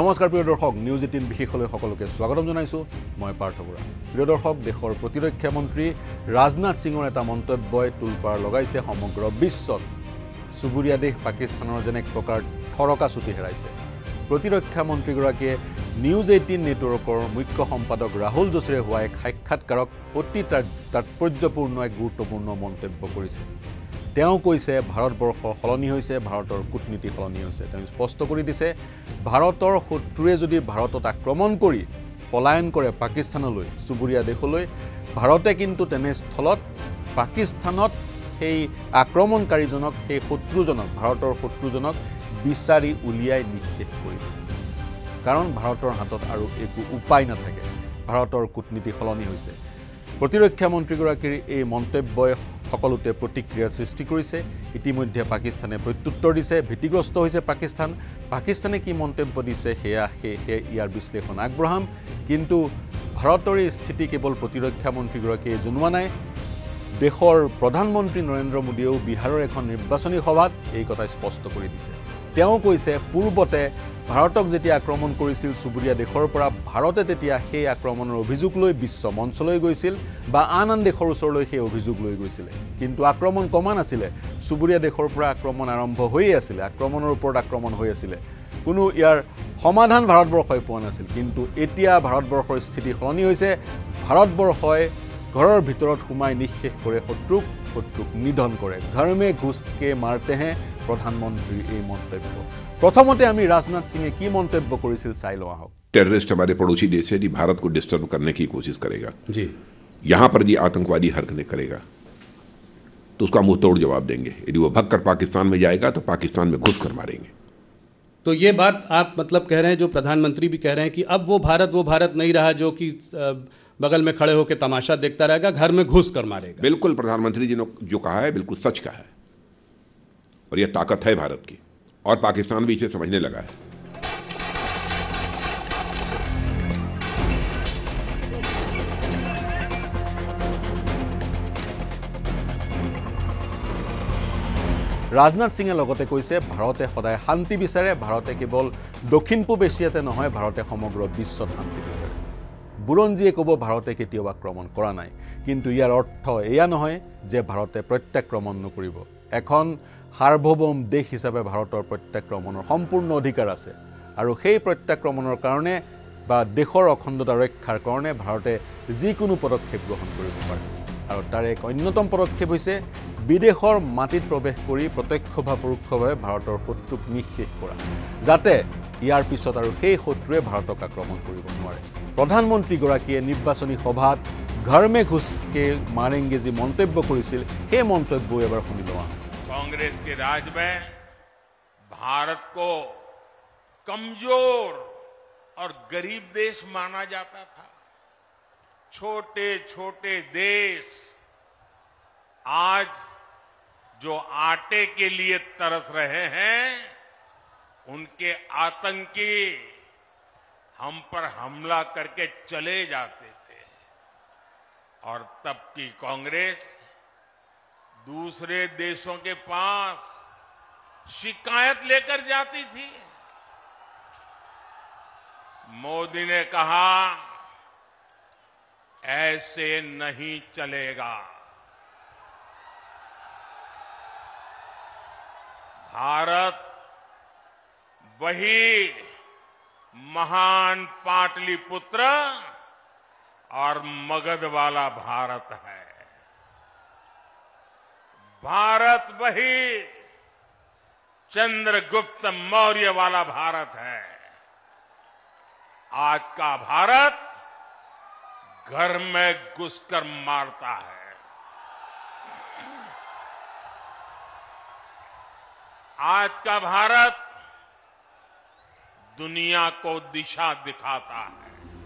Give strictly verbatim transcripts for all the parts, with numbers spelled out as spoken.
নমস্কাৰ প্ৰিয় দৰ্শক নিউজ এইটিন বিশেষলৈ সকলোকে স্বাগতম জনাইছো মই পাৰ্থ বৰা প্ৰিয় দৰ্শক দেশৰ প্ৰতিৰক্ষা মন্ত্ৰী ৰাজনাথ সিঙৰ এটা মন্তব্যই তুলপাৰ লগাইছে সমগ্ৰ বিশ্বত সুবুৰীয়া দেশ পাকিস্তানৰ যেনে এক প্ৰকাৰ থৰকা চুটি হেৰাইছে প্ৰতিৰক্ষা মন্ত্ৰীগৰাকীয়ে নিউজ এইটিন নেটৱৰ্কৰ মুখ্য সম্পাদক ৰাহুল যোশীৰে হোৱা এক সাক্ষাৎকাৰক অতি তাৎপৰ্যপূৰ্ণ এক গুৰুত্বপূৰ্ণ মন্তব্য কৰিছে তেওঁ কৈছে ভাৰতবৰ্ষৰ সলনি হৈছে ভাৰতৰ কূটনীতি সলনি হৈছে তেওঁ স্পষ্ট কৰি দিছে ভাৰতৰ শত্ৰুৱে যদি ভাৰতত আক্ৰমণ কৰি পলায়ন কৰে পাকিস্তানলৈ সুবুৰীয়া দেশলৈ ভাৰতে কিন্তু তেনে স্থলত পাকিস্তানত সেই আক্ৰমণকাৰীজনক সেই শত্ৰুজনক ভাৰতৰ শত্ৰুজনক বিচাৰি উলিয়াই নিঃশেষ কৰিব কাৰণ ভাৰতৰ হাতত আৰু একো উপায় নাথাকে ভাৰতৰ কূটনীতি সলনি হৈছে প্ৰতিৰক্ষা মন্ত্ৰীগৰাকীৰ এই মন্তব্যই সকলোতে প্ৰতিক্ৰিয়াৰ সৃষ্টি কৰিছে ইতিমধ্যে পাকিস্তানে প্ৰত্যুত্তৰ দিছে ভীতিগ্ৰস্ত হৈছে পাকিস্তান পাকিস্তানে কি মন্তব্য দিছে হেয়া হে ইয়াৰ বিশ্লেষণ আগবঢ়াম কিন্তু ভাৰতৰ এই স্থিতি কেৱল প্ৰতিৰক্ষা মন্ত্ৰীগৰাকীয়ে জনোৱা নাই দেশৰ প্ৰধানমন্ত্ৰী নৰেন্দ্ৰ মোদীয়েও বিহাৰৰ এখন নিৰ্বাচনী সভাত এই কথা স্পষ্ট কৰি দিছে তেওঁ কৈছে পূৰ্বতে ভাৰতক যেতিয়া আক্ৰমণ কৰিছিল সুবুৰীয়া দেশৰ পৰা ভাৰতে তেতিয়া সেই আক্ৰমণৰ অভিযোগ লৈ বিশ্ব মঞ্চলৈ গৈছিল বা আন আন দেশৰ ওচৰলৈ সেই অভিযোগ লৈ গৈছিল কিন্তু আক্ৰমণ কমা নাছিলে সুবুৰীয়া দেশৰ পৰা আক্ৰমণ আৰম্ভ হৈ আছিল আক্ৰমণৰ ওপৰত আক্ৰমণ হৈ আছিল কোনো ইয়াৰ সমাধান ভাৰতবৰ্ষই পোৱা নাছিল কিন্তু এতিয়া ভাৰতবৰ্ষৰ স্থিতি সলনি হৈছে ভাৰতবৰ্ষই ঘৰৰ ভিতৰত সোমাই নিঃশেষ কৰে শত্ৰুক শত্ৰুক নিধন কৰে ধৰ্মে ঘুষকে মাৰতে হে প্ৰধানমন্ত্ৰী এই মন্তব্য প্ৰথমতে আমি राजनाथ सिंह কি মন্তব্য কৰিছিল চাই লও আহক टेररिस्ट हमारे पड़ोसी देश है जी भारत को डिस्टर्ब करने की कोशिश करेगा जी यहाँ पर जी आतंकवादी हरकतें करेगा तो उसका मुंह तोड़ जवाब देंगे यदि वो भगकर पाकिस्तान में जाएगा तो पाकिस्तान में घुस कर मारेंगे तो ये बात आप मतलब कह रहे हैं जो प्रधानमंत्री भी कह रहे हैं कि अब वो भारत वो भारत नहीं रहा जो कि बगल में खड़े होकर तमाशा देखता रहेगा घर में घुस कर मारेगा बिल्कुल प्रधानमंत्री जी ने जो कहा है बिल्कुल सच कहा है और यह ताकत है भारत की और पाकिस्तान भी इसे समझने लगा है राजनाथ सिंहे लगते কৈছে ভাৰতে সদায় শান্তি বিচাৰে ভাৰতে কেৱল দক্ষিণ পূব এছিয়াতে নহয় ভাৰতে সমগ্ৰ বিশ্বত শান্তি বিচাৰে বুৰঞ্জীয়ে ক'ব ভাৰতে কেতিয়াও আক্ৰমণ কৰা নাই কিন্তু ইয়াৰ অৰ্থ এয়া নহয় যে ভাৰতে প্ৰত্যাক্ৰমণ নকৰিব এখন সাৰ্বভৌম দেশ হিচাপে ভাৰতৰ প্ৰত্যাক্ৰমণৰ সম্পূৰ্ণ অধিকাৰ আছে আৰু সেই প্ৰত্যাক্ৰমণৰ কাৰণে বা দেশৰ অখণ্ডতা ৰক্ষাৰ কাৰণে ভাৰতে যিকোনো পদক্ষেপ গ্ৰহণ কৰিব পাৰে আৰু তাৰ এক অন্যতম পদক্ষেপ হৈছে বিদেশৰ মাটিত প্ৰৱেশ কৰি প্ৰত্যক্ষ বা পৰোক্ষভাৱে ভাৰতৰ শত্ৰুক নিঃশেষ কৰা যাতে ইয়াৰ পিছত আৰু সেই শত্ৰুৱে ভাৰতক আক্ৰমণ কৰিব নোৱাৰে প্ৰধানমন্ত্ৰী গৰাকীয়ে নিৰ্বাচনী সভাত ঘৰ মে ঘুসকে মাৰেंगे যি মন্তব্য কৰিছিল সেই মন্তব্য এবাৰ শুনি লওঁ कांग्रेस के राज में भारत को कमजोर और गरीब देश माना जाता था छोटे छोटे देश आज जो आटे के लिए तरस रहे हैं उनके आतंकी हम पर हमला करके चले जाते थे और तब की कांग्रेस दूसरे देशों के पास शिकायत लेकर जाती थी मोदी ने कहा ऐसे नहीं चलेगा भारत वही महान पाटलिपुत्र और मगध वाला भारत है भारत वही चंद्रगुप्त मौर्य वाला भारत है आज का भारत घर में घुसकर मारता है आज का भारत दुनिया को दिशा दिखाता है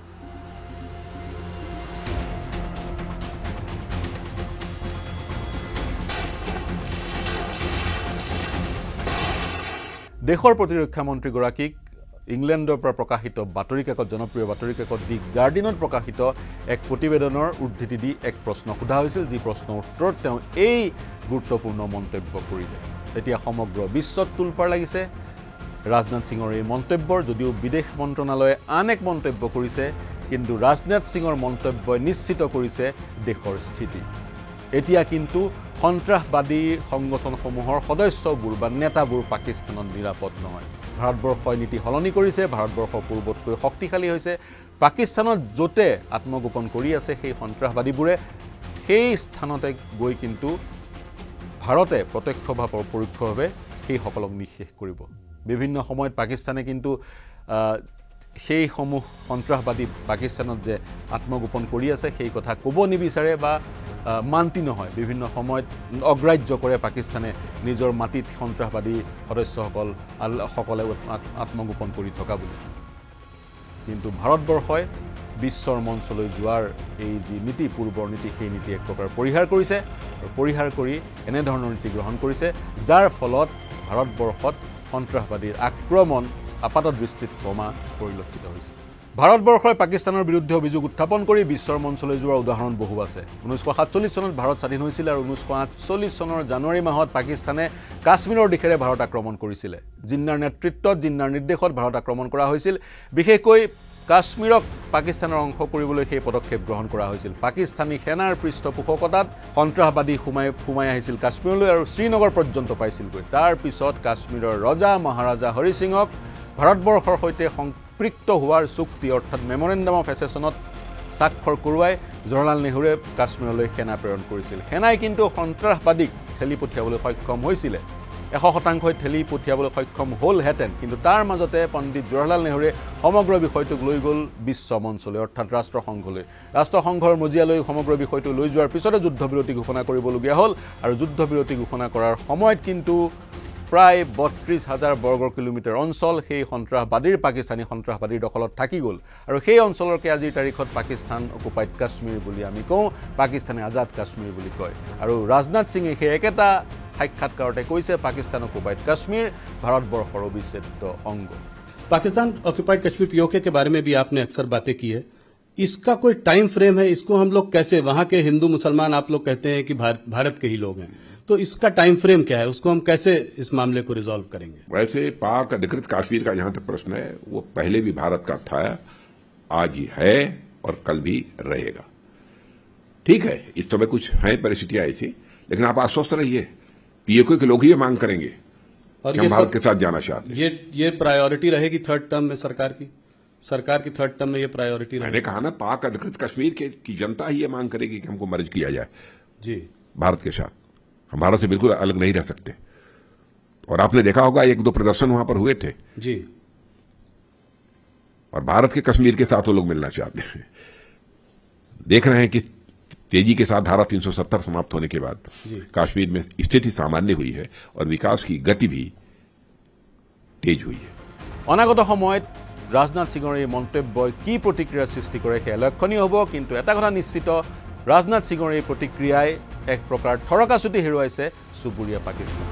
দেশৰ প্ৰতিৰক্ষা মন্ত্ৰী গৰাকীক ইংলেণ্ডৰ পৰা প্ৰকাশিত বাতৰি কাকত জনপ্ৰিয় বাতৰি কাকত দি গাৰ্ডিয়ানত প্ৰকাশিত এক প্ৰতিবেদনৰ উদ্ধৃতি দি এক প্ৰশ্ন সোধা হৈছিল যি প্ৰশ্নৰ উত্তৰত তেওঁ এই গুৰুত্বপূৰ্ণ মন্তব্য কৰিলে এতিয়া সমগ্ৰ বিশ্বত তুলপাৰ লাগিছে ৰাজনাথ সিঙৰ এই মন্তব্যৰ যদিও বিদেশ মন্ত্ৰণালয়ে আন এক মন্তব্য কৰিছে কিন্তু ৰাজনাথ সিঙৰ মন্তব্যই নিশ্চিত কৰিছে দেশৰ স্থিতি এতিয়া কিন্তু সন্ত্ৰাসবাদী সংগঠনসমূহৰ সদস্যবোৰ বা নেতাবোৰ পাকিস্তানত নিৰাপদ নহয় ভাৰতবৰ্ষই নীতি সলনি কৰিছে ভাৰতবৰ্ষ পূৰ্বতকৈ শক্তিশালী হৈছে পাকিস্তানত যতে আত্মগোপন কৰি আছে সেই সন্ত্ৰাসবাদীবোৰে সেই স্থানতে গৈ কিন্তু ভাৰতে প্ৰত্যক্ষ বা পৰোক্ষভাৱে সেই সকলক নিঃশেষ কৰিব বিভিন্ন সময়ত পাকিস্তানে কিন্তু সেই সমূহ সন্ত্ৰাসবাদী পাকিস্তানত যে আত্মগোপন কৰি আছে সেই কথা ক'ব নিবিচাৰে বা মান্তি নহয় বিভিন্ন সময়ত অগ্ৰাহ্য কৰে পাকিস্তানে নিজৰ মাটিত সন্ত্ৰাসবাদী সদস্যসকল সকলে আত্মগোপন কৰি থকা বুলি কিন্তু ভাৰতবৰ্ষই বিশ্বৰ মঞ্চলৈ যোৱাৰ এই যি নীতি পূৰ্বৰ নীতি সেই নীতি এক প্ৰকাৰ পৰিহাৰ কৰিছে আৰু পৰিহাৰ কৰি এনে ধৰণৰ নীতি গ্ৰহণ কৰিছে যাৰ ফলত ভাৰতবৰ্ষত সন্ত্ৰাসবাদীৰ আক্ৰমণ আপাতত দৃষ্টিত কমা পৰিলক্ষিত হৈছে ভাৰতবৰ্ষই পাকিস্তানৰ বিৰুদ্ধে অভিযোগ উত্থাপন কৰি বিশ্বৰ মঞ্চলৈ যোৱাৰ উদাহৰণ বহু আছে ঊনৈছশ সাতচল্লিছ চনত ভাৰত স্বাধীন হৈছিল আৰু ঊনৈছশ আঠচল্লিছ চনৰ জানুৱাৰী মাহত পাকিস্তানে কাশ্মীৰৰ দিশেৰে ভাৰত আক্ৰমণ কৰিছিল জিন্নাৰ নেতৃত্বত জিন্নাৰ নিৰ্দেশত ভাৰত আক্ৰমণ কৰা হৈছিল বিশেষকৈ কাশ্মীৰক পাকিস্তানৰ অংশ কৰিবলৈ সেই পদক্ষেপ গ্ৰহণ কৰা হৈছিল পাকিস্তানী সেনাৰ পৃষ্ঠপোষকতাত সন্ত্ৰাসবাদী সোমাই সোমাই আহিছিল কাশ্মীৰলৈ আৰু শ্ৰীনগৰ পৰ্যন্ত পাইছিলগৈ তাৰ পিছত কাশ্মীৰৰ ৰজা মহাৰাজা হৰি সিঙক ভাৰতবৰ্ষৰ সৈতে সম্পৃক্ত হোৱাৰ চুক্তি অৰ্থাৎ মেমৰেণ্ডাম অফ এছেছনত স্বাক্ষৰ কৰোৱাই জৱাহৰলাল নেহৰুৱে কাশ্মীৰলৈ সেনা প্ৰেৰণ কৰিছিল সেনাই কিন্তু সন্ত্ৰাসবাদীক ঠেলি পঠিয়াবলৈ সক্ষম হৈছিলে এশ শতাংশই ঠেলি পঠিয়াবলৈ সক্ষম হ'লহেঁতেন কিন্তু তাৰ মাজতে পণ্ডিত জৱাহৰলাল নেহৰুৱে সমগ্ৰ বিষয়টোক লৈ গ'ল বিশ্ব মঞ্চলৈ অৰ্থাৎ ৰাষ্ট্ৰসংঘলৈ ৰাষ্ট্ৰসংঘৰ মজিয়ালৈ সমগ্ৰ বিষয়টো লৈ যোৱাৰ পিছতে যুদ্ধবিৰতি ঘোষণা কৰিবলগীয়া হ'ল আৰু যুদ্ধবিৰতি ঘোষণা কৰাৰ সময়ত কিন্তু প্ৰায় বত্ৰিছ হাজাৰ বৰ্গ কিলোমিটাৰ অঞ্চল সেই সন্ত্ৰাসবাদীৰ পাকিস্তানী সন্ত্ৰাসবাদীৰ দখলত থাকি গ'ল আৰু সেই অঞ্চলৰকে আজিৰ তাৰিখত পাকিস্তান অকুপাইড কাশ্মীৰ বুলি আমি কওঁ পাকিস্তানে আজাদ কাশ্মীৰ বুলি কয় আৰু ৰাজনাথ সিঙে সেই একেটা সাক্ষাৎকাৰতে কৈছে পাকিস্তান অকুপাইড কাশ্মীৰ ভাৰতবৰ্ষৰ অবিচ্ছেদ্য অংগ पाकिस्तान ऑक्यूपाइड कश्मीर पीओके के बारे में भी आपने अक्सर बातें की है इसका कोई टाइम फ्रेम है इसको हम लोग कैसे वहां के हिंदू मुसलमान आप लोग कहते हैं कि भारत भारत के ही लोग हैं तो इसका टाइम फ्रेम क्या है उसको हम कैसे इस मामले को रिजॉल्व करेंगे वैसे पाक अधिकृत कश्मीर का जहां तक प्रश्न है वो पहले भी भारत का था आज ही है और कल भी रहेगा ठीक है इस समय कुछ है परिस्थितियां ऐसी लेकिन आप आश्वस्त रहिए पीओके के लोग ही ये मांग करेंगे और कि हम भारत के साथ जाना चाहते हैं ये ये प्रायोरिटी रहेगी थर्ड टर्म में सरकार की सरकार की थर्ड टर्म में ये प्रायोरिटी मैंने कहा ना पाक अधिकृत कश्मीर के की जनता ही ये मांग करेगी कि हमको मर्ज किया जाए जी भारत के साथ हम भारत से बिल्कुल अलग नहीं रह सकते और आपने देखा होगा एक दो प्रदर्शन वहां पर हुए थे जी और भारत के कश्मीर के साथ वो लोग मिलना चाहते हैं देख रहे हैं कि तेजी के साथ धारा तीन सौ सत्तर समाप्त होने के बाद कश्मीर में स्थिति सामान्य हुई है और विकास की गति भी तेज हुई है অনাগত সময়ত ৰাজনাথ সিঙৰ এই মন্তব্যই কি প্ৰতিক্ৰিয়াৰ সৃষ্টি কৰে সেয়া লক্ষণীয় হ'ব কিন্তু এটা কথা নিশ্চিত ৰাজনাথ সিঙৰ এই প্ৰতিক্ৰিয়াই এক প্ৰকাৰ থৰকাচুটি হেৰুৱাইছে চুবুৰীয়া পাকিস্তান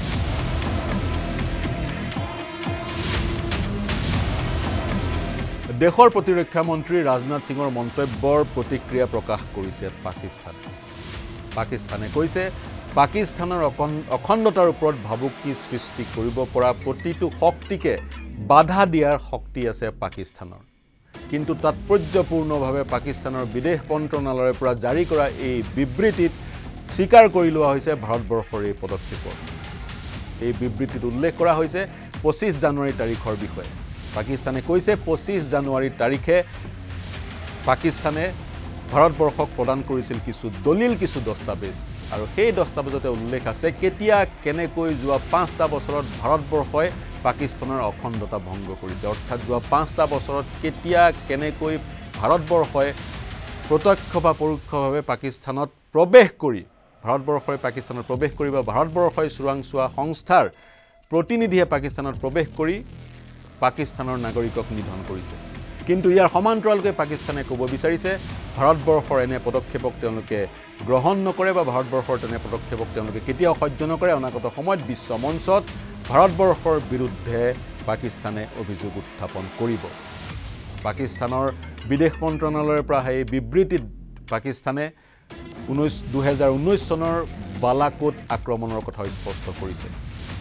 দেশৰ প্ৰতিৰক্ষা মন্ত্ৰী ৰাজনাথ সিঙৰ মন্তব্যৰ প্ৰতিক্ৰিয়া প্ৰকাশ কৰিছে পাকিস্তান পাকিস্তানে কৈছে পাকিস্তানৰ অখণ্ডতাৰ ওপৰত ভাবুকি সৃষ্টি কৰিব পৰা প্ৰতিটো শক্তিকে বাধা দিয়াৰ শক্তি আছে পাকিস্তানৰ কিন্তু তাৎপৰ্যপূৰ্ণভাৱে পাকিস্তানৰ বিদেশ মন্ত্ৰণালয়ৰ পৰা জাৰি কৰা এই বিবৃতিত স্বীকাৰ কৰি লোৱা হৈছে ভাৰতবৰ্ষৰ এই পদক্ষেপৰ এই বিবৃতিত উল্লেখ কৰা হৈছে পঁচিছ জানুৱাৰী তাৰিখৰ বিষয়ে পাকিস্তানে কৈছে পঁচিছ জানুৱাৰী তাৰিখে পাকিস্তানে ভাৰতবৰ্ষক প্ৰদান কৰিছিল কিছু দলিল কিছু দস্তাবেজ আৰু সেই দস্তাবেজতে উল্লেখ আছে কেতিয়া কেনেকৈ যোৱা পাঁচটা বছৰত ভাৰতবৰ্ষই পাকিস্তানৰ অখণ্ডতা ভংগ কৰিছে অৰ্থাৎ যোৱা পাঁচটা বছৰত কেতিয়া কেনেকৈ ভাৰতবৰ্ষই প্ৰত্যক্ষ বা পৰোক্ষভাৱে পাকিস্তানত প্ৰৱেশ কৰি ভাৰতবৰ্ষই পাকিস্তানত প্ৰৱেশ কৰিব ভাৰতবৰ্ষই চোৰাংচোৱা সংস্থাৰ প্ৰতিনিধিয়ে পাকিস্তানত প্ৰৱেশ কৰি পাকিস্তানৰ নাগৰিকক নিধন কৰিছে কিন্তু ইয়াৰ সমান্তৰালকৈ পাকিস্তানে ক'ব বিচাৰিছে ভাৰতবৰ্ষৰ এনে পদক্ষেপক তেওঁলোকে গ্ৰহণ নকৰে বা ভাৰতবৰ্ষৰ তেনে পদক্ষেপক তেওঁলোকে কেতিয়াও সহ্য নকৰে অনাগত সময়ত বিশ্ব মঞ্চত ভাৰতবৰ্ষৰ বিৰুদ্ধে পাকিস্তানে অভিযোগ উত্থাপন কৰিব পাকিস্তানৰ বিদেশ মন্ত্ৰণালয়ৰ পৰা এই বিবৃতিত পাকিস্তানে দুহেজাৰ ঊনৈছ চনৰ বালাকোট আক্ৰমণৰ কথা স্পষ্ট কৰিছে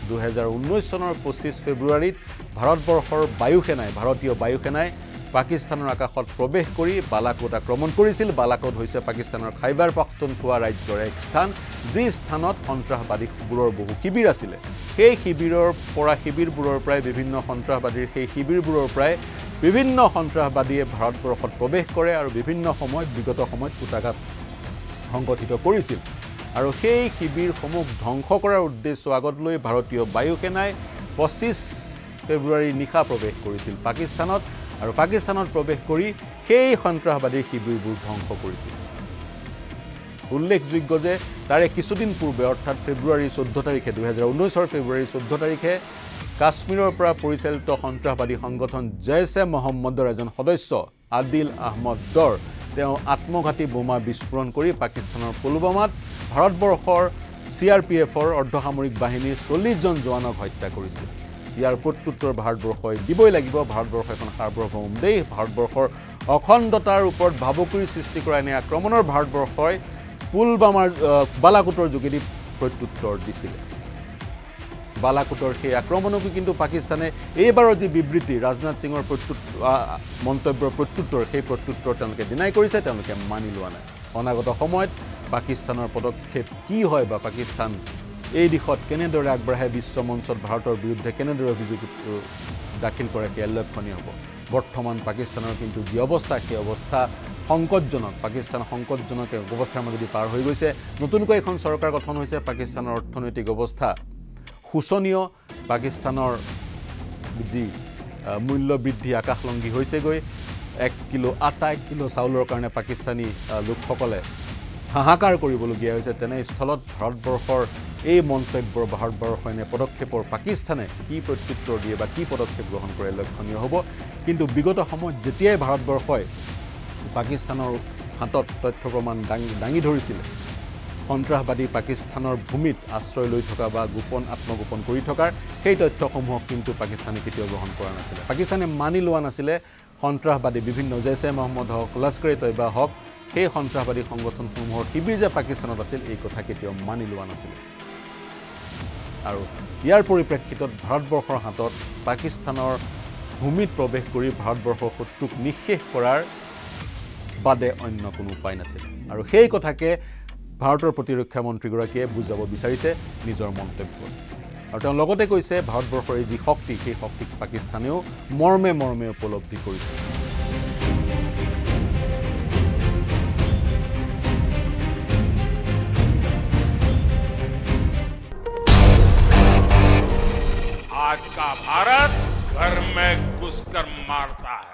দুহেজাৰ ঊনৈছ চনৰ পঁচিছ ফেব্ৰুৱাৰীত ভাৰতবৰ্ষৰ বায়ুসেনাই ভাৰতীয় বায়ুসেনাই পাকিস্তানৰ আকাশত প্ৰৱেশ কৰি বালাকোট আক্ৰমণ কৰিছিল বালাকোট হৈছে পাকিস্তানৰ খাইবাৰ পাখতুনখোৱা ৰাজ্যৰ এক স্থান যি স্থানত সন্ত্ৰাসবাদীবোৰৰ বহু শিবিৰ আছিল সেই শিবিৰৰ পৰা শিবিৰবোৰৰ প্ৰায় বিভিন্ন সন্ত্ৰাসবাদীৰ সেই শিবিৰবোৰৰ প্ৰায় বিভিন্ন সন্ত্ৰাসবাদীয়ে ভাৰতবৰ্ষত প্ৰৱেশ কৰে আৰু বিভিন্ন সময়ত বিগত সময়ত কুটাঘাত সংগঠিত কৰিছিল আৰু সেই শিবিৰসমূহ ধ্বংস কৰাৰ উদ্দেশ্য আগত লৈ ভাৰতীয় বায়ুসেনাই পঁচিছ ফেব্ৰুৱাৰী নিশা প্ৰৱেশ কৰিছিল পাকিস্তানত আৰু পাকিস্তানত প্ৰৱেশ কৰি সেই সন্ত্ৰাসবাদীৰ শিবিৰবোৰ ধ্বংস কৰিছিল উল্লেখযোগ্য যে তাৰে কিছুদিন পূৰ্বে অৰ্থাৎ ফেব্ৰুৱাৰী চৈধ্য তাৰিখে দুহেজাৰ ঊনৈছৰ ফেব্ৰুৱাৰী চৈধ্য তাৰিখে কাশ্মীৰৰ পৰা পৰিচালিত সন্ত্ৰাসবাদী সংগঠন জৈশ-এ মহম্মদৰ এজন সদস্য আদিল আহমদৰ তেওঁ আত্মঘাতী বোমা বিস্ফোৰণ কৰি পাকিস্তানৰ পুলৱামাত ভাৰতবৰ্ষৰ চি আৰ পি এফৰ অৰ্ধসামৰিক বাহিনীৰ চল্লিছ জন জোৱানক হত্যা কৰিছিল ইয়াৰ প্ৰত্যুত্তৰ ভাৰতবৰ্ষই দিবই লাগিব ভাৰতবৰ্ষ এখন সাৰ্বভৌম দেশ ভাৰতবৰ্ষৰ অখণ্ডতাৰ ওপৰত ভাবুকিৰ সৃষ্টি কৰা এনে আক্ৰমণৰ ভাৰতবৰ্ষই পুলৱামাৰ বালাকোটৰ যোগেদি প্ৰত্যুত্তৰ দিছিল বালাকোটৰ সেই আক্ৰমণকো কিন্তু পাকিস্তানে এইবাৰৰ যি বিবৃতি ৰাজনাথ সিঙৰ মন্তব্যৰ প্ৰত্যুত্তৰ সেই প্ৰত্যুত্তৰ তেওঁলোকে ডিনাই কৰিছে তেওঁলোকে মানি লোৱা নাই অনাগত সময়ত পাকিস্তানৰ পদক্ষেপ কি হয় বা পাকিস্তান এই দিশত কেনেদৰে আগবঢ়ায় বিশ্ব মঞ্চত ভাৰতৰ বিৰুদ্ধে কেনেদৰে অভিযোগ দাখিল কৰে সেয়া লক্ষণীয় হ'ব বৰ্তমান পাকিস্তানৰ কিন্তু যি অৱস্থা সেই অৱস্থা সংকটজনক পাকিস্তান সংকটজনক অৱস্থাৰ মাজেদি পাৰ হৈ গৈছে নতুনকৈ এখন চৰকাৰ গঠন হৈছে পাকিস্তানৰ অৰ্থনৈতিক অৱস্থা শোচনীয় পাকিস্তানৰ যি মূল্য বৃদ্ধি আকাশলংঘী হৈছেগৈ এক কিলো আটা এক কিলো চাউলৰ কাৰণে পাকিস্তানী লোকসকলে হাহাকাৰ কৰিবলগীয়া হৈছে তেনে স্থলত ভাৰতবৰ্ষৰ এই মন্তব্যৰ ভাৰতবৰ্ষৰ এনে পদক্ষেপৰ পাকিস্তানে কি প্ৰত্যুত্তৰ দিয়ে বা কি পদক্ষেপ গ্ৰহণ কৰে লক্ষণীয় হ'ব কিন্তু বিগত সময়ত যেতিয়াই ভাৰতবৰ্ষই পাকিস্তানৰ হাতত তথ্য প্ৰমাণ দাঙি দাঙি ধৰিছিল সন্ত্ৰাসবাদী পাকিস্তানৰ ভূমিত আশ্ৰয় লৈ থকা বা গোপন আত্মগোপন কৰি থকাৰ সেই তথ্যসমূহক কিন্তু পাকিস্তানে কেতিয়াও গ্ৰহণ কৰা নাছিলে পাকিস্তানে মানি লোৱা নাছিলে সন্ত্ৰাসবাদী বিভিন্ন জৈশ-এ মহম্মদ হওক লস্কৰ-এ তৈবা হওক সেই সন্ত্ৰাসবাদী সংগঠনসমূহৰ শিবিৰ যে পাকিস্তানত আছিল এই কথা কেতিয়াও মানি লোৱা নাছিল আৰু ইয়াৰ পৰিপ্ৰেক্ষিতত ভাৰতবৰ্ষৰ হাতত পাকিস্তানৰ ভূমিত প্ৰৱেশ কৰি ভাৰতবৰ্ষৰ শত্ৰুক নিঃশেষ কৰাৰ বাদে অন্য কোনো উপায় নাছিল আৰু সেই কথাকে ভাৰতৰ প্ৰতিৰক্ষা মন্ত্ৰীগৰাকীয়ে বুজাব বিচাৰিছে নিজৰ মন্তব্যত আৰু তেওঁ লগতে কৈছে ভাৰতবৰ্ষৰ এই যি শক্তি সেই শক্তিক পাকিস্তানেও মৰ্মে মৰ্মে উপলব্ধি কৰিছে आज का भारत घर में घुसकर मारता है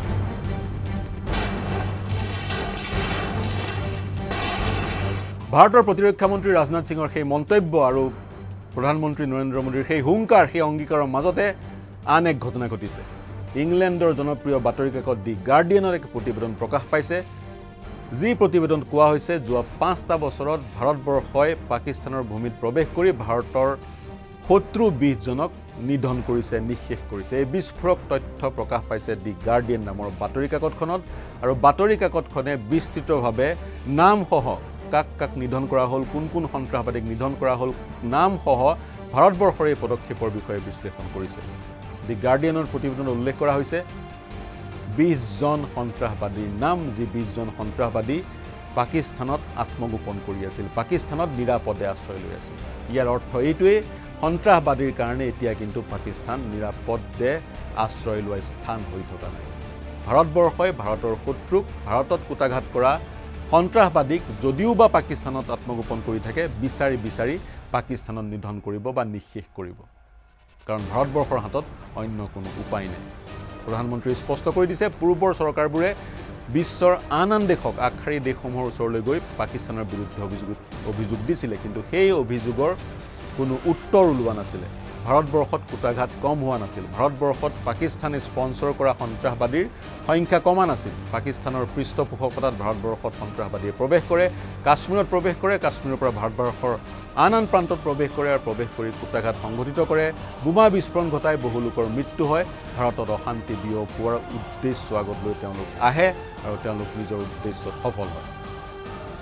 ভাৰতৰ প্ৰতিৰক্ষা মন্ত্ৰী ৰাজনাথ সিঙৰ সেই মন্তব্য আৰু প্ৰধানমন্ত্ৰী নৰেন্দ্ৰ মোদীৰ সেই হুংকাৰ সেই অংগীকাৰৰ মাজতে আন এক ঘটনা ঘটিছে ইংলেণ্ডৰ জনপ্ৰিয় বাতৰি কাকত দি গাৰ্ডিয়ানৰ এক প্ৰতিবেদন প্ৰকাশ পাইছে যি প্ৰতিবেদন কোৱা হৈছে যোৱা পাঁচটা বছৰত ভাৰতবৰ্ষই পাকিস্তানৰ ভূমিত প্ৰৱেশ কৰি ভাৰতৰ শত্ৰু বিশ জনক নিধন কৰিছে নিঃশেষ কৰিছে এই বিস্ফোৰক তথ্য প্ৰকাশ পাইছে দি গাৰ্ডিয়ান নামৰ বাতৰি কাকতখনত আৰু বাতৰি কাকতখনে বিস্তৃতভাৱে নামসহ কাক কাক নিধন কৰা হ'ল কোন কোন সন্ত্ৰাসবাদীক নিধন কৰা হ'ল নামসহ ভাৰতবৰ্ষৰ এই পদক্ষেপৰ বিষয়ে বিশ্লেষণ কৰিছে দি গাৰ্ডিয়ানৰ প্ৰতিবেদনত উল্লেখ কৰা হৈছে বিশ জন সন্ত্ৰাসবাদীৰ নাম যি বিশ জন সন্ত্ৰাসবাদী পাকিস্তানত আত্মগোপন কৰি আছিল পাকিস্তানত নিৰাপদে আশ্ৰয় লৈ আছিল ইয়াৰ অৰ্থ এইটোৱেই সন্ত্ৰাসবাদীৰ কাৰণে এতিয়া কিন্তু পাকিস্তান নিৰাপদে আশ্ৰয় লোৱা স্থান হৈ থকা নাই ভাৰতবৰ্ষই ভাৰতৰ শত্ৰুক ভাৰতত কুটাঘাত কৰা সন্ত্ৰাসবাদীক যদিও বা পাকিস্তানত আত্মগোপন কৰি থাকে বিচাৰি বিচাৰি পাকিস্তানত নিধন কৰিব বা নিঃশেষ কৰিব কাৰণ ভাৰতবৰ্ষৰ হাতত অন্য কোনো উপায় নাই প্ৰধানমন্ত্ৰীয়ে স্পষ্ট কৰি দিছে পূৰ্বৰ চৰকাৰবোৰে বিশ্বৰ আন আন দেশক আগশাৰী দেশসমূহৰ ওচৰলৈ গৈ পাকিস্তানৰ বিৰুদ্ধে অভিযোগ অভিযোগ দিছিলে কিন্তু সেই অভিযোগৰ কোনো উত্তৰ ওলোৱা নাছিলে ভাৰতবৰ্ষত কুটাঘাত কম হোৱা নাছিল ভাৰতবৰ্ষত পাকিস্তানে স্পন্সৰ কৰা সন্ত্ৰাসবাদীৰ সংখ্যা কমা নাছিল পাকিস্তানৰ পৃষ্ঠপোষকতাত ভাৰতবৰ্ষত সন্ত্ৰাসবাদীয়ে প্ৰৱেশ কৰে কাশ্মীৰত প্ৰৱেশ কৰে কাশ্মীৰৰ পৰা ভাৰতবৰ্ষৰ আন আন প্ৰান্তত প্ৰৱেশ কৰে আৰু প্ৰৱেশ কৰি কুটাঘাত সংঘটিত কৰে বোমা বিস্ফোৰণ ঘটাই বহু লোকৰ মৃত্যু হয় ভাৰতত অশান্তি বিয়পোৱাৰ উদ্দেশ্য আগত লৈ তেওঁলোক আহে আৰু তেওঁলোক নিজৰ উদ্দেশ্যত সফল হয়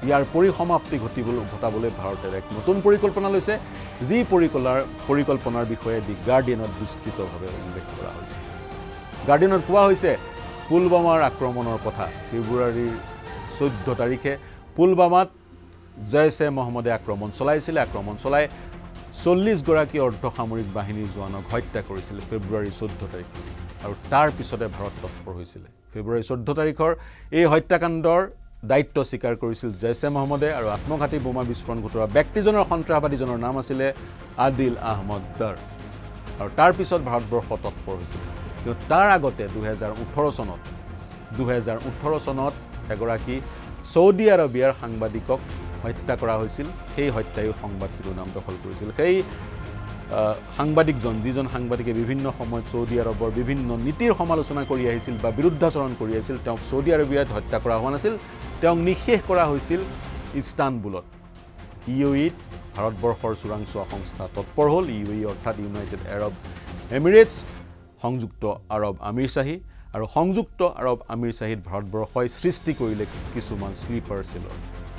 ইয়াৰ পৰিসমাপ্তি ঘটিবলৈ ঘটাবলৈ ভাৰতেৰ এক নতুন পৰিকল্পনা লৈছে যি পৰিকল্পনাৰ পৰিকল্পনাৰ বিষয়ে দি গাৰ্ডিয়ানত বিস্তৃতভাৱে উল্লেখ কৰা হৈছে গাৰ্ডিয়ানত কোৱা হৈছে পুলৱামাৰ আক্ৰমণৰ কথা ফেব্ৰুৱাৰীৰ চৈধ্য তাৰিখে পুলৱামাত জয়ছে মহম্মদে আক্ৰমণ চলাইছিল আক্ৰমণ চলাই চল্লিছ গৰাকী অৰ্ধসামৰিক বাহিনীৰ জোৱানক হত্যা কৰিছিল ফেব্ৰুৱাৰী চৈধ্য তাৰিখে আৰু তাৰ পিছতে ভাৰত তৎপৰ হৈছিল ফেব্ৰুৱাৰী চৈধ্য তাৰিখৰ এই হত্যাকাণ্ডৰ দায়িত্ব স্বীকাৰ কৰিছিল জয়ছে মহম্মদে আৰু আত্মঘাতী বোমা বিস্ফোৰণ ঘটোৱা ব্যক্তিজনৰ সন্ত্ৰাসবাদীজনৰ নাম আছিলে আদিল আহমদ দাৰ আৰু তাৰ পিছত ভাৰতবৰ্ষ তৎপৰ হৈছিল কিন্তু তাৰ আগতে দুহেজাৰ ওঠৰ চনত দুহেজাৰ ওঠৰ চনত এগৰাকী সৌদি আৰবিয়াৰ সাংবাদিকক হত্যা কৰা হৈছিল সেই হত্যায়ো সংবাদ শিৰোনাম দখল কৰিছিল সেই সাংবাদিকজন যিজন সাংবাদিকে বিভিন্ন সময়ত সৌদি আৰবৰ বিভিন্ন নীতিৰ সমালোচনা কৰি আহিছিল বা বিৰুদ্ধাচৰণ কৰি আহিছিল তেওঁক সৌদি আৰবিয়াত হত্যা কৰা হোৱা নাছিল তেওঁক নিঃশেষ কৰা হৈছিল ইস্তানবুলত ইউএইত ভাৰতবৰ্ষৰ চোৰাংচোৱা সংস্থা তৎপৰ হ'ল ইউএই অৰ্থাৎ ইউনাইটেড আৰব এমিৰেটছ সংযুক্ত আৰব আমিৰশ্বাহী আৰু সংযুক্ত আৰব আমিৰশ্বাহীত ভাৰতবৰ্ষই সৃষ্টি কৰিলে কিছুমান স্লিপাৰ সেলৰ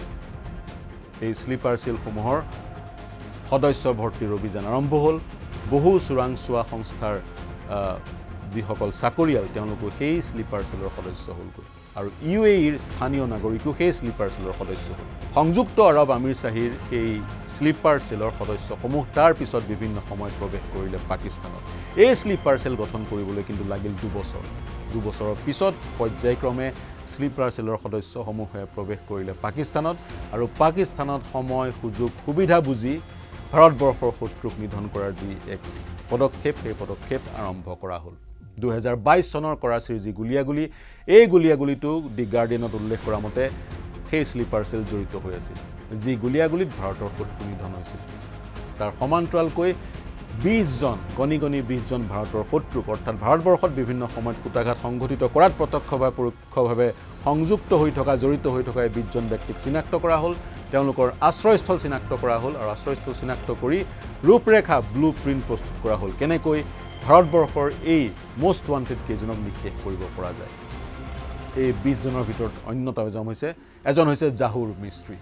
এই স্লিপাৰ সেলসমূহৰ সদস্য ভৰ্তিৰ অভিযান আৰম্ভ হ'ল বহু চোৰাংচোৱা সংস্থাৰ যিসকল চাকৰিয়াল তেওঁলোকো সেই স্লিপাৰ সেলৰ সদস্য হ'লগৈ আৰু ইউএইৰ স্থানীয় নাগৰিকো সেই স্লিপাৰ সেলৰ সদস্য হ'ল সংযুক্ত আৰব আমিৰশ্বাহীৰ সেই স্লিপাৰ সেলৰ সদস্যসমূহ তাৰ পিছত বিভিন্ন সময়ত প্ৰৱেশ কৰিলে পাকিস্তানত এই স্লিপাৰ সেল গঠন কৰিবলৈ কিন্তু লাগিল দুবছৰ দুবছৰৰ পিছত পৰ্যায়ক্ৰমে স্লিপাৰ সেলৰ সদস্যসমূহে প্ৰৱেশ কৰিলে পাকিস্তানত আৰু পাকিস্তানত সময় সুযোগ সুবিধা বুজি ভাৰতবৰ্ষৰ শত্ৰুক নিধন কৰাৰ যি এক পদক্ষেপ সেই পদক্ষেপ আৰম্ভ কৰা হ'ল দুহেজাৰ বাইছ চনৰ কৰাচিৰ যি গুলিয়াগুলি এই গুলিয়াগুলিটো দি গাৰ্ডিয়ানত উল্লেখ কৰা মতে সেই স্লিপাৰ সেল জড়িত হৈ আছিল যি গুলিয়াগুলিত ভাৰতৰ শত্ৰু নিধন হৈছিল তাৰ সমান্তৰালকৈ বিশ জন গণি গণি বিশ জন ভাৰতৰ শত্ৰুক অৰ্থাৎ ভাৰতবৰ্ষত বিভিন্ন সময়ত কুটাঘাত সংঘটিত কৰাত প্ৰত্যক্ষ বা পৰোক্ষভাৱে সংযুক্ত হৈ থকা জড়িত হৈ থকা বিশ জন ব্যক্তিক চিনাক্ত কৰা হ'ল তেওঁলোকৰ আশ্ৰয়স্থল চিনাক্ত কৰা হ'ল আৰু আশ্ৰয়স্থল চিনাক্ত কৰি ৰূপৰেখা ব্লু প্ৰিণ্ট প্ৰস্তুত কৰা হ'ল কেনেকৈ ভাৰতবৰ্ষৰ এই মোষ্ট ৱান্টেড কেইজনক নিঃশেষ কৰিব পৰা যায় এই বিশ জনৰ ভিতৰত অন্যতম এজন হৈছে এজন হৈছে জাহুৰ মিস্ত্ৰী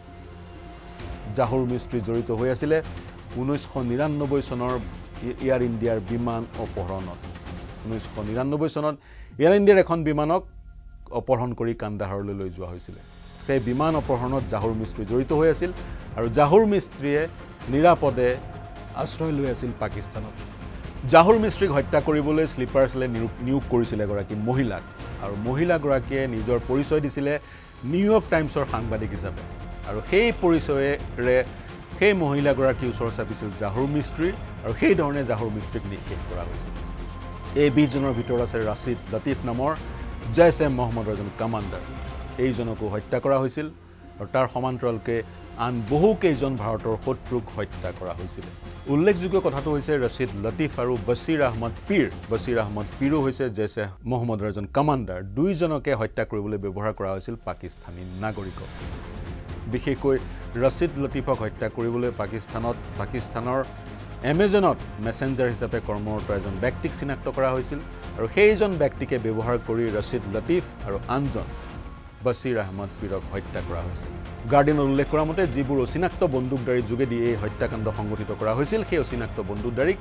জাহুৰ মিস্ত্ৰী জড়িত হৈ আছিলে ঊনৈছশ নিৰান্নব্বৈ চনৰ এয়াৰ ইণ্ডিয়াৰ বিমান অপহৰণত ঊনৈছশ নিৰান্নব্বৈ চনত এয়াৰ ইণ্ডিয়াৰ এখন বিমানক অপহৰণ কৰি কান্দাহাৰলৈ লৈ যোৱা হৈছিল সেই বিমান অপহৰণত জাহুৰ মিস্ত্ৰী জড়িত হৈ আছিল আৰু জাহুৰ মিস্ত্ৰীয়ে নিৰাপদে আশ্ৰয় লৈ আছিল পাকিস্তানত জাহুৰ মিস্ত্ৰীক হত্যা কৰিবলৈ স্লিপাৰ সেলে নিয়োগ কৰিছিল এগৰাকী মহিলাক আৰু মহিলাগৰাকীয়ে নিজৰ পৰিচয় দিছিলে নিউয়ৰ্ক টাইমছৰ সাংবাদিক হিচাপে আৰু সেই পৰিচয়েৰে সেই মহিলাগৰাকী ওচৰ চাপিছিল জাহুৰ মিস্ত্ৰীৰ আৰু সেই ধৰণে জাহুৰ মিস্ত্ৰীক নিঃশেষ কৰা হৈছিল এই বিশ জনৰ ভিতৰত আছে ৰাছিদ লতিফ নামৰ জয়ছে মহম্মদৰ এজন কমাণ্ডাৰ এইজনকো হত্যা কৰা হৈছিল আৰু তাৰ সমান্তৰালকে আন বহু কেইজন ভাৰতৰ শত্ৰুক হত্যা কৰা হৈছিল উল্লেখযোগ্য কথাটো হৈছে ৰাছিদ লতিফ আৰু বছিৰ আহমদ পীৰ বছিৰ আহমদ পীৰো হৈছে জয়ছে মহম্মদৰ এজন কমাণ্ডাৰ দুইজনকে হত্যা কৰিবলৈ ব্যৱহাৰ কৰা হৈছিল পাকিস্তানী নাগৰিকক বিশেষকৈ ৰাছিদ লতিফক হত্যা কৰিবলৈ পাকিস্তানত পাকিস্তানৰ এমেজনত মেছেঞ্জাৰ হিচাপে কৰ্মৰত এজন ব্যক্তিক চিনাক্ত কৰা হৈছিল আৰু সেইজন ব্যক্তিকে ব্যৱহাৰ কৰি ৰাছিদ লতিফ আৰু আনজন বছিৰ আহমদ পীৰক হত্যা কৰা হৈছিল গাৰ্ডিয়ানত উল্লেখ কৰা মতে যিবোৰ অচিনাক্ত বন্দুকধাৰীৰ যোগেদি এই হত্যাকাণ্ড সংঘটিত কৰা হৈছিল সেই অচিনাক্ত বন্দুকধাৰীক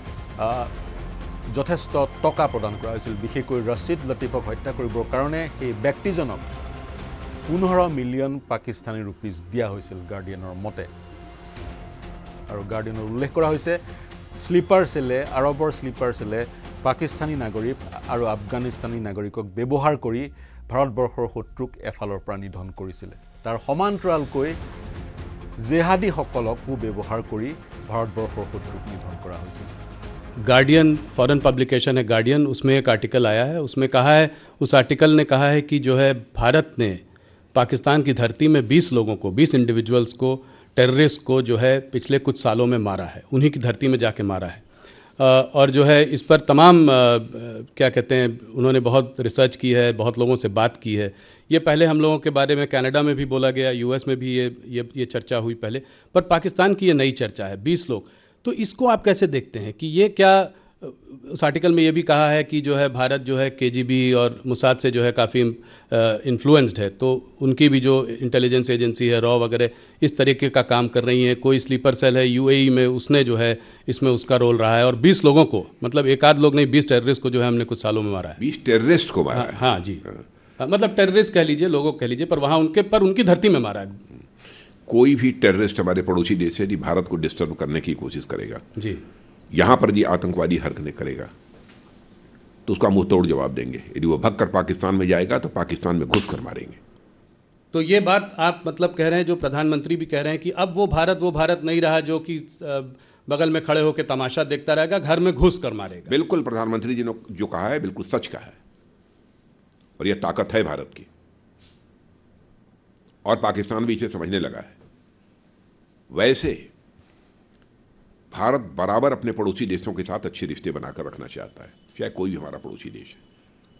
যথেষ্ট টকা প্ৰদান কৰা হৈছিল বিশেষকৈ ৰাছিদ লতিফক হত্যা কৰিবৰ কাৰণে সেই ব্যক্তিজনক পোন্ধৰ মিলিয়ন পাকিস্তানী ৰুপিজ দিয়া হৈছিল গাৰ্ডিয়ানৰ মতে আৰু গাৰ্ডিয়ানত উল্লেখ কৰা হৈছে স্লিপাৰ সেলে আৰবৰ স্লিপাৰ সেলে পাকিস্তানী নাগৰিক আৰু আফগানিস্তানী নাগৰিকক ব্যৱহাৰ কৰি ভাৰতবৰ্ষৰ শত্ৰুক এফালৰ পৰা নিধন কৰিছিল তাৰ সমান্তৰালকৈ জেহাদীসকলকো ব্যৱহাৰ কৰি ভাৰতবৰ্ষৰ শত্ৰুক নিধন কৰা হৈছিল गार्डियन फॉरेन पब्लिकेशन है गार्डियन उसमें एक आर्टिकल आया है उसमें कहा है उस आर्टिकल ने कहा है कि जो है भारत ने पाकिस्तान की धरती में बीस लोगों को बीस इंडिविजुअल्स को टेररिस्ट को जो है पिछले कुछ सालों में मारा है उन्हीं की धरती में जाके मारा है और जो है इस पर तमाम क्या कहते हैं उन्होंने बहुत रिसर्च की है बहुत लोगों से बात की है ये पहले हम लोगों के बारे में कनाडा में भी बोला गया यूएस में भी ये ये ये चर्चा हुई पहले पर पाकिस्तान की ये नई चर्चा है बीस लोग तो इसको आप कैसे देखते हैं कि ये क्या उस आर्टिकल में ये भी कहा है कि जो है भारत जो है केजीबी और मुसाद से जो है काफ़ी इन्फ्लुएंस्ड है, तो उनकी भी जो इंटेलिजेंस एजेंसी है रॉ वगैरह इस तरीके का काम कर रही है। कोई स्लीपर सेल है यूएई में, उसने जो है इसमें उसका रोल रहा है और बीस लोगों को, मतलब एक आध लोग नहीं, बीस टेररिस्ट को जो है हमने कुछ सालों में मारा है। बीस टेररिस्ट को मारा हाँ, है? हाँ जी, हाँ, मतलब टेररिस्ट कह लीजिए, लोगों कह लीजिए, पर वहाँ उनके पर उनकी धरती में मारा है। कोई भी टेररिस्ट हमारे पड़ोसी देश से यदि भारत को डिस्टर्ब करने की कोशिश करेगा जी, यहां पर यदि आतंकवादी हरकतें करेगा तो उसका मुंह तोड़ जवाब देंगे। यदि वो भगकर पाकिस्तान में जाएगा तो पाकिस्तान में घुस कर मारेंगे। तो ये बात आप मतलब कह रहे हैं, जो प्रधानमंत्री भी कह रहे हैं कि अब वो भारत वो भारत नहीं रहा जो कि बगल में खड़े होकर तमाशा देखता रहेगा, घर में घुस कर मारेगा। बिल्कुल, प्रधानमंत्री जी ने जो कहा है बिल्कुल सच कहा है और यह ताकत है भारत की, और पाकिस्तान भी इसे समझने लगा है। वैसे भारत बराबर अपने पड़ोसी देशों के साथ अच्छे रिश्ते बनाकर रखना चाहता है, चाहे कोई भी हमारा पड़ोसी देश है।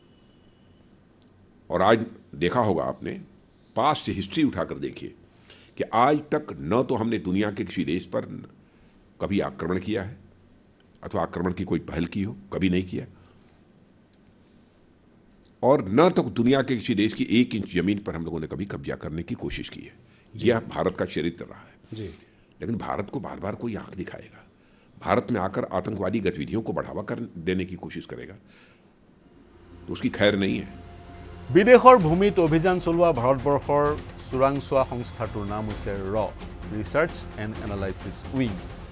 और आज देखा होगा आपने, पास्ट हिस्ट्री उठाकर देखिए कि आज तक न तो हमने दुनिया के किसी देश पर कभी आक्रमण किया है अथवा आक्रमण की कोई पहल की हो, कभी नहीं किया, और न तो दुनिया के किसी देश की एक इंच जमीन पर हम लोगों ने कभी कब्जा करने की कोशिश की है। यह भारत का चरित्र रहा है जी। लेकिन भारत को बार बार कोई आंख दिखाएगा, भारत में आकर आतंकवादी गतिविधियों को बढ़ावा कर देने की कोशिश करेगा तो उसकी खैर नहीं है। বিদেশৰ ভূমিত অভিযান চলোৱা ভাৰতবৰ্ষৰ চোৰাংচোৱা সংস্থাটোৰ নাম হৈছে R research and analysis wing.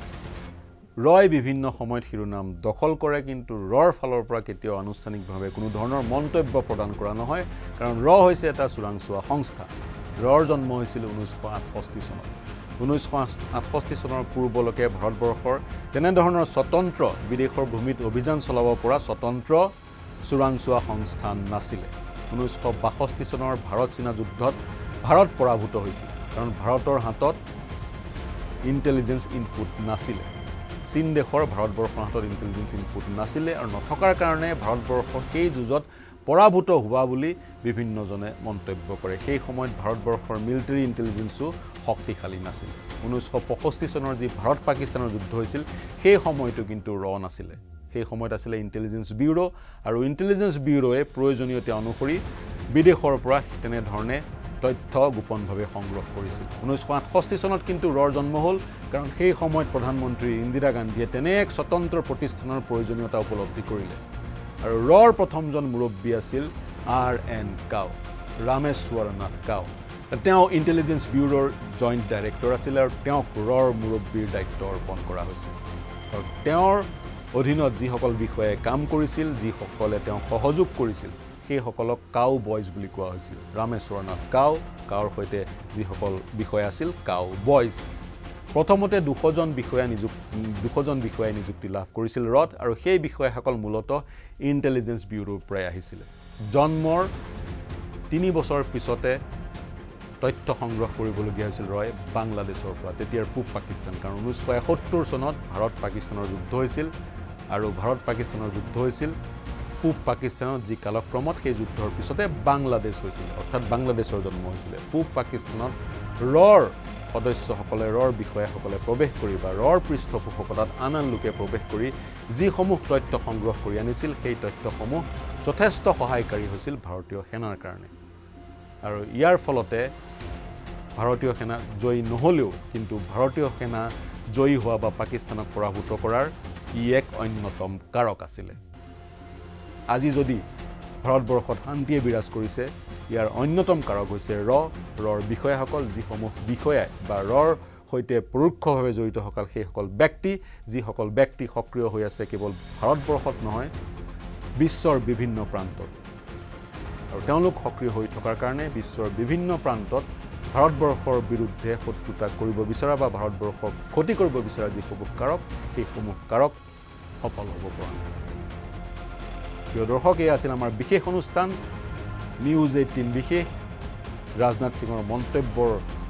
ৰয় বিভিন্ন সময়ত শিৰোনাম দখল কৰে, কিন্তু ৰৰ ফালৰ পৰা কেতিয়াও আনুষ্ঠানিকভাৱে কোনো ধৰণৰ মন্তব্য প্ৰদান কৰা নহয়, কাৰণ ৰ হৈছে এটা চোৰাংচোৱা সংস্থা। ৰৰ জন্ম হৈছিল ঊনৈছশ আঠষষ্ঠি চনত। ঊনৈছশ আঠষষ্ঠি চনৰ পূৰ্বলৈকে ভাৰতবৰ্ষৰ তেনেধৰণৰ স্বতন্ত্ৰ বিদেশৰ ভূমিত অভিযান চলাব পৰা স্বতন্ত্ৰ চোৰাংচোৱা সংস্থা নাছিলে। ঊনৈছশ বাষষ্ঠি চনৰ ভাৰত চীনা যুদ্ধত ভাৰত পৰাভূত হৈছিল, কাৰণ ভাৰতৰ হাতত ইণ্টেলিজেন্স ইনপুট নাছিলে। চীন দেশৰ ভাৰতবৰ্ষৰ হাতত ইণ্টেলিজেন্স ইনপুট নাছিলে, আৰু নথকাৰ কাৰণে ভাৰতবৰ্ষ সেই যুঁজত পৰাভূত হোৱা বুলি বিভিন্নজনে মন্তব্য কৰে। সেই সময়ত ভাৰতবৰ্ষৰ মিলিটাৰী ইণ্টেলিজেন্সো শক্তিশালী নাছিল। ঊনৈছশ পঁয়ষষ্ঠি চনৰ যি ভাৰত পাকিস্তানৰ যুদ্ধ হৈছিল সেই সময়টো কিন্তু ৰ নাছিলে, সেই সময়ত আছিলে ইণ্টেলিজেন্স ব্যুৰো, আৰু ইণ্টেলিজেন্স ব্যুৰোৱে প্ৰয়োজনীয়তা অনুসৰি বিদেশৰ পৰা তেনেধৰণে তথ্য গোপনভাৱে সংগ্ৰহ কৰিছিল। ঊনৈছশ আঠষষ্ঠি চনত কিন্তু ৰৰ জন্ম হ'ল, কাৰণ সেই সময়ত প্ৰধানমন্ত্ৰী ইন্দিৰা গান্ধীয়ে তেনে এক স্বতন্ত্ৰ প্ৰতিষ্ঠানৰ প্ৰয়োজনীয়তা উপলব্ধি কৰিলে। আৰু ৰৰ প্ৰথমজন মুৰব্বী আছিল আৰ এন কাও, ৰামেশ্বৰ নাথ কাও। তেওঁ ইণ্টেলিজেন্স ব্যুৰোৰ জইণ্ট ডাইৰেক্টৰ আছিল, আৰু তেওঁক ৰৰ মুৰব্বীৰ দায়িত্ব অৰ্পণ কৰা হৈছিল। আৰু তেওঁৰ অধীনত যিসকল বিষয়াই কাম কৰিছিল, যিসকলে তেওঁক সহযোগ কৰিছিল, সেইসকলক কাও বয়জ বুলি কোৱা হৈছিল। ৰামেশ্বৰ নাথ কাও, কাওৰ সৈতে যিসকল বিষয়া আছিল কাও বয়জ। প্ৰথমতে দুশজন বিষয়া নিযুক্তি দুশজন বিষয়াই নিযুক্তি লাভ কৰিছিল ৰত, আৰু সেই বিষয়াসকল মূলতঃ ইণ্টেলিজেন্স ব্যুৰোৰ পৰাই আহিছিলে। জন্মৰ তিনি বছৰ পিছতে তথ্য সংগ্ৰহ কৰিবলগীয়া হৈছিল ৰয় বাংলাদেশৰ পৰা, তেতিয়াৰ পূব পাকিস্তান, কাৰণ ঊনৈছশ এসত্তৰ চনত ভাৰত পাকিস্তানৰ যুদ্ধ হৈছিল, আৰু ভাৰত পাকিস্তানৰ যুদ্ধ হৈছিল পূব পাকিস্তানত, যি কালক্ৰমত সেই যুদ্ধৰ পিছতে বাংলাদেশ হৈছিল, অৰ্থাৎ বাংলাদেশৰ জন্ম হৈছিলে। পূব পাকিস্তানত ৰৰ সদস্যসকলে, ৰৰ বিষয়াসকলে প্ৰৱেশ কৰি বা ৰৰ পৃষ্ঠপোষকতাত আন আন লোকে প্ৰৱেশ কৰি যিসমূহ তথ্য সংগ্ৰহ কৰি আনিছিল, সেই তথ্যসমূহ যথেষ্ট সহায়কাৰী হৈছিল ভাৰতীয় সেনাৰ কাৰণে। আৰু ইয়াৰ ফলতে ভাৰতীয় সেনা জয়ী নহ'লেও কিন্তু ভাৰতীয় সেনা জয়ী হোৱা বা পাকিস্তানক পৰাভূত কৰাৰ ই এক অন্যতম কাৰক আছিলে। আজি যদি ভাৰতবৰ্ষত শান্তিয়ে বিৰাজ কৰিছে, ইয়াৰ অন্যতম কাৰক হৈছে ৰ ৰৰ বিষয়াসকল, যিসমূহ বিষয়াই বা ৰৰ সৈতে পৰোক্ষভাৱে জড়িত সকল সেইসকল ব্যক্তি, যিসকল ব্যক্তি সক্ৰিয় হৈ আছে কেৱল ভাৰতবৰ্ষত নহয়, বিশ্বৰ বিভিন্ন প্ৰান্তত। আৰু তেওঁলোক সক্ৰিয় হৈ থকাৰ কাৰণে বিশ্বৰ বিভিন্ন প্ৰান্তত ভাৰতবৰ্ষৰ বিৰুদ্ধে শত্ৰুতা কৰিব বিচৰা বা ভাৰতবৰ্ষক ক্ষতি কৰিব বিচৰা যিসমূহ কাৰক, সেইসমূহ কাৰক সফল হ'ব পৰা নাই। প্ৰিয় দৰ্শক, এয়া আছিল আমাৰ বিশেষ অনুষ্ঠান নিউজ এইটিন বিশেষ। ৰাজনাথ সিঙৰ মন্তব্যৰ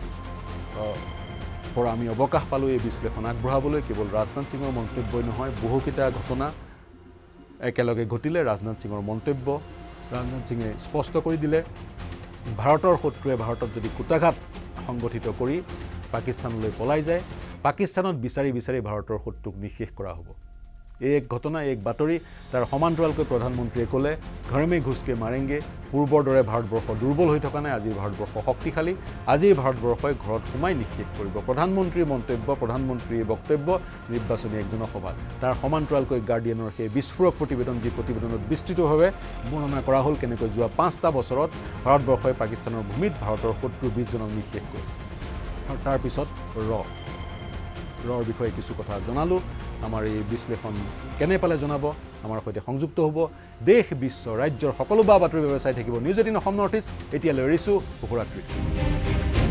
পৰা আমি অৱকাশ পালোঁ এই বিশ্লেষণ আগবঢ়াবলৈ। কেৱল ৰাজনাথ সিঙৰ মন্তব্যই নহয়, বহুকেইটা ঘটনা একেলগে ঘটিলে। ৰাজনাথ সিঙৰ মন্তব্য, ৰাজনাথ সিঙে স্পষ্ট কৰি দিলে, ভাৰতৰ শত্ৰুৱে ভাৰতত যদি কুটাঘাত সংগঠিত কৰি পাকিস্তানলৈ পলাই যায়, পাকিস্তানত বিচাৰি বিচাৰি ভাৰতৰ শত্ৰুক নিঃশেষ কৰা হ'ব। এই এক ঘটনা এক বাতৰি তাৰ সমান্তৰালকৈ প্ৰধানমন্ত্ৰীয়ে ক'লে ঘৰ মে ঘুচকে মাৰেংগে পূৰ্বৰ দৰে ভাৰতবৰ্ষ দুৰ্বল হৈ থকা নাই আজিৰ ভাৰতবৰ্ষ শক্তিশালী আজিৰ ভাৰতবৰ্ষই ঘৰত সোমাই নিষেধ কৰিব প্ৰধানমন্ত্ৰীৰ মন্তব্য প্ৰধানমন্ত্ৰীৰ বক্তব্য নিৰ্বাচনী এক জনসভাত তাৰ সমান্তৰালকৈ গাৰ্ডিয়ানৰ সেই বিস্ফোৰক প্ৰতিবেদন যি প্ৰতিবেদনত বিস্তৃতভাৱে বৰ্ণনা কৰা হ'ল কেনেকৈ যোৱা পাঁচটা বছৰত ভাৰতবৰ্ষই পাকিস্তানৰ ভূমিত ভাৰতৰ শত্ৰু বিশ জনক নিষেধ কৰে আৰু তাৰ পিছত ৰ ৰৰ বিষয়ে কিছু কথা জনালোঁ আমাৰ এই বিশ্লেষণ কেনে পালে জনাব আমাৰ সৈতে সংযুক্ত হ'ব দেশ বিশ্ব ৰাজ্যৰ সকলো বা বাতৰিৰ বাবে চাই থাকিব News Eighteen Assam North East এতিয়ালৈ এৰিছোঁ শুভৰাত্ৰি